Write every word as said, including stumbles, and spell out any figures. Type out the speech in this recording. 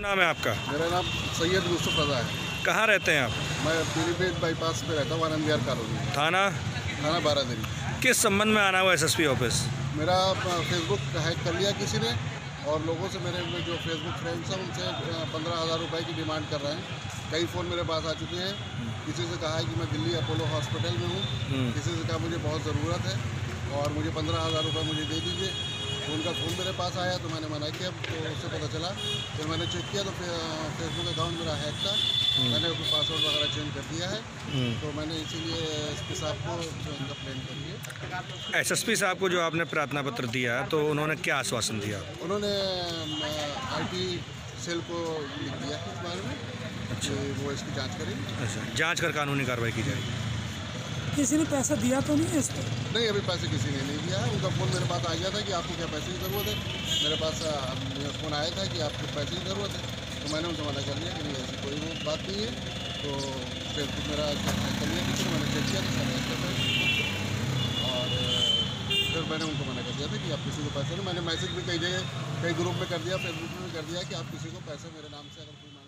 नाम है आपका? मेरा नाम सैयद यूसुफ रजा है। कहाँ रहते हैं आप? मैं पीलीभीत बाईपास पे रहता हूँ, आनंद विहार कॉलोनी, थाना थाना बारादरी। किस संबंध में आना हुआ एसएसपी ऑफिस? मेरा फेसबुक हैक कर लिया किसी ने, और लोगों से मेरे जो फेसबुक फ्रेंड्स हैं उनसे पंद्रह हज़ार रुपये की डिमांड कर रहे हैं। कई फ़ोन मेरे पास आ चुके हैं। किसी से कहा है कि मैं दिल्ली अपोलो हॉस्पिटल में हूँ, किसी से कहा मुझे बहुत ज़रूरत है और मुझे पंद्रह हज़ार रुपये मुझे दे दीजिए। तो उनका फ़ोन मेरे पास आया तो मैंने मना किया, तो उससे पता चला। फिर मैंने चेक किया तो फेसबुक अकाउंट मेरा हैक था। मैंने उसमें पासवर्ड वगैरह चेंज कर दिया है, तो मैंने इसीलिए एसपी साहब को कंप्लेंट करी है। एसएसपी साहब को जो आपने प्रार्थना पत्र दिया तो उन्होंने क्या आश्वासन दिया? उन्होंने आईटी सेल को लिख दिया है इस बारे में। अच्छा, वो इसकी जांच करेंगे। अच्छा, जांच कर कानूनी कार्रवाई की जाएगी। किसी ने पैसा दिया तो नहीं है इस पर? नहीं, अभी पैसे किसी ने नहीं दिया है। उनका फ़ोन मेरे पास आ गया था कि आपको क्या पैसे की ज़रूरत है। मेरे पास फ़ोन आया था कि आपको पैसे की ज़रूरत है, तो मैंने उनसे मना कर दिया कि नहीं, ऐसी कोई वो बात नहीं है। तो फेसबुक मेरा कर लिया किसी ने, मैंने चेक किया तो सारे ऐसे पैसे, और फिर मैंने उनको मना कर दिया था कि आप किसी को पैसे नहीं। मैंने मैसेज भी कई जगह कई ग्रुप में कर दिया, फेसबुक में भी कर दिया कि आप किसी को पैसे मेरे नाम से अगर कोई